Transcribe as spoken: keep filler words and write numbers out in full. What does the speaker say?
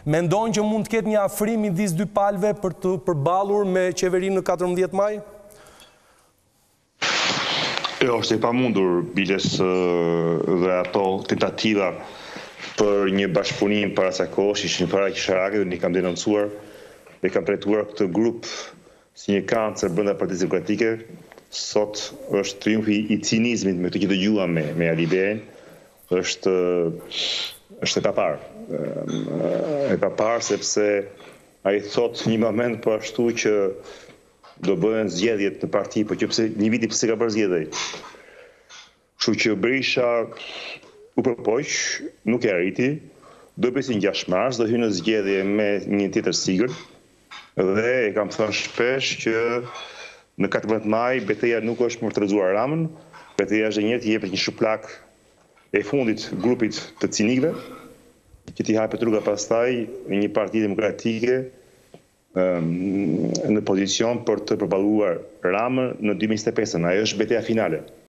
Mendojnë që mund të ketë një afrim midis dy palëve për të përballur me qeverinë në katërmbëdhjetë maj? Jo, është e pamundur, biles dhe ato tentativa për një bashkëpunim para sa kohësh ishin para kisharake dhe një kam denoncuar dhe kam trajtuar këtë grup si një kancer brenda Partisë Demokratike. Sot është triumfi i cinizmit me këtë që dëgjuam me, me Ali Ben, është, është e paparë. E paparë sepse ai thot një moment po ashtu që do bëhen zgjedhjet në parti, po që pse një viti pse ka bërë zgjedhje. Kështu që Berisha u përpoq, nuk e arriti, do bësi në gjashtë mars, do hyjë në zgjedhje me një tjetër sigël, dhe e kam thënë shpesh që në katërmbëdhjetë maj betejë nuk është për të rrezuar Ramën, betejë është një të jepet një shuplak e fundit grupit të cinikëve, që t'i hapet rruga pastaj një parti demokratike um, në pozicion për të përballuar Ramën në dy mijë njëzet e pesë. Ajo është betejë finale.